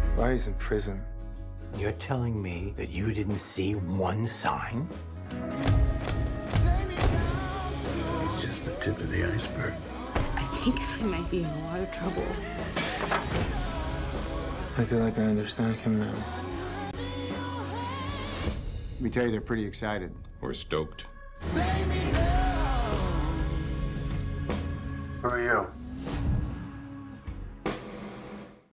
Why he's in prison? You're telling me that you didn't see one sign? Just the tip of the iceberg. I think I might be in a lot of trouble. I feel like I understand him now. Let me tell you, they're pretty excited. Or stoked. Who are you?